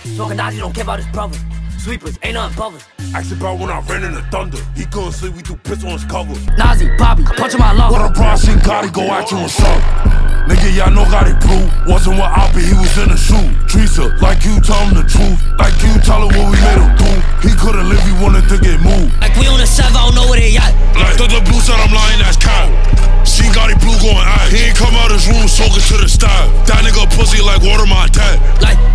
Talking Nazi, don't care about his brother. Sweepers, ain't nothing above us. Asked about when I ran in the thunder. He couldn't sleep, we threw piss on his cover. Nazi, Bobby, punching my lung. What a bra, seen Gotti go at you and suck. Nigga, y'all know Gotti blue. Wasn't with Oppie, he was in the shoe. Teresa, like you tell him the truth. Like you tell him what we made him do. He couldn't live, he wanted to get moved. Like we on the 7, I don't know where they at. Like the blue said I'm lying, that's cow. Seen Gotti blue going out. He ain't come out his room soaking to the style. That nigga pussy like water my dad. Like